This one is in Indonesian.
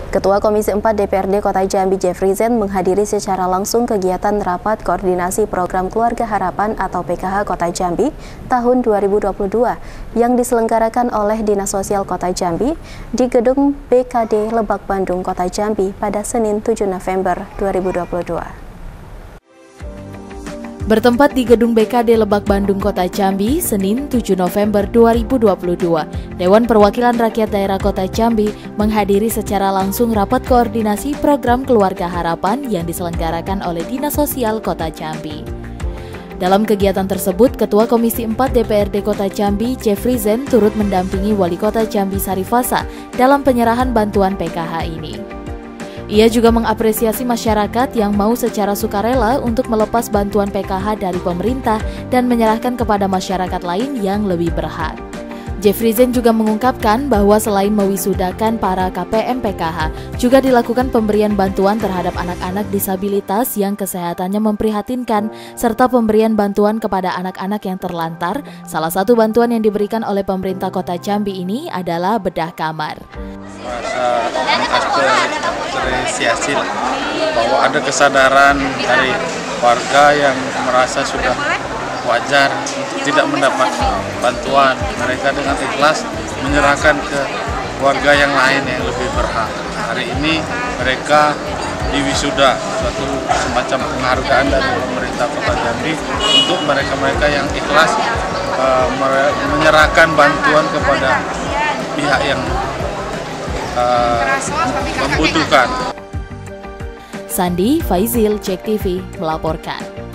Ketua Komisi 4 DPRD Kota Jambi Jeffrizen menghadiri secara langsung kegiatan Rapat Koordinasi Program Keluarga Harapan atau PKH Kota Jambi tahun 2022 yang diselenggarakan oleh Dinas Sosial Kota Jambi di Gedung BKD Lebak Bandung Kota Jambi pada Senin 7 November 2022. Bertempat di Gedung BKD Lebak Bandung Kota Jambi, Senin 7 November 2022, Dewan Perwakilan Rakyat Daerah Kota Jambi menghadiri secara langsung Rapat Koordinasi Program Keluarga Harapan yang diselenggarakan oleh Dinas Sosial Kota Jambi. Dalam kegiatan tersebut, Ketua Komisi 4 DPRD Kota Jambi, Jeffrizen, turut mendampingi Wali Kota Jambi Sarifasa dalam penyerahan bantuan PKH ini. Ia juga mengapresiasi masyarakat yang mau secara sukarela untuk melepas bantuan PKH dari pemerintah dan menyerahkan kepada masyarakat lain yang lebih berhak. Jeffrizen juga mengungkapkan bahwa selain mewisudakan para KPM PKH, juga dilakukan pemberian bantuan terhadap anak-anak disabilitas yang kesehatannya memprihatinkan, serta pemberian bantuan kepada anak-anak yang terlantar. Salah satu bantuan yang diberikan oleh pemerintah Kota Jambi ini adalah bedah kamar. Mengapresiasi bahwa ada kesadaran dari warga yang merasa sudah wajar untuk tidak mendapat bantuan, mereka dengan ikhlas menyerahkan ke warga yang lain yang lebih berhak. Hari ini mereka diwisuda, suatu semacam penghargaan dari pemerintah Kota Jambi untuk mereka-mereka yang ikhlas menyerahkan bantuan kepada pihak yang membutuhkan. Sandi Faizil, JEK TV melaporkan.